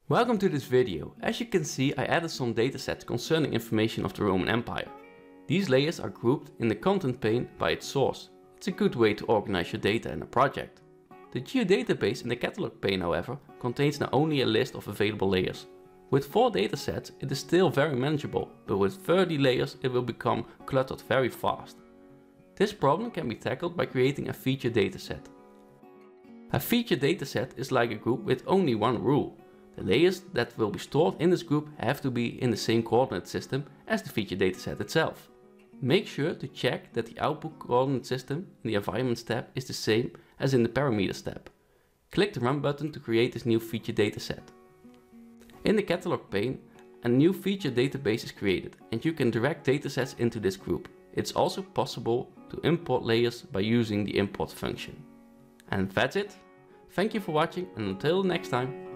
Welcome to this video. As you can see, I added some datasets concerning information of the Roman Empire. These layers are grouped in the content pane by its source. It's a good way to organize your data in a project. The geodatabase in the catalog pane, however, contains not only a list of available layers. With 4 datasets, it is still very manageable, but with 30 layers it will become cluttered very fast. This problem can be tackled by creating a feature dataset. A feature dataset is like a group with only one rule. The layers that will be stored in this group have to be in the same coordinate system as the feature dataset itself. Make sure to check that the output coordinate system in the environments tab is the same as in the parameters tab. Click the run button to create this new feature dataset. In the catalog pane, a new feature database is created and you can direct datasets into this group. It's also possible to import layers by using the import function. And that's it. Thank you for watching, and until next time.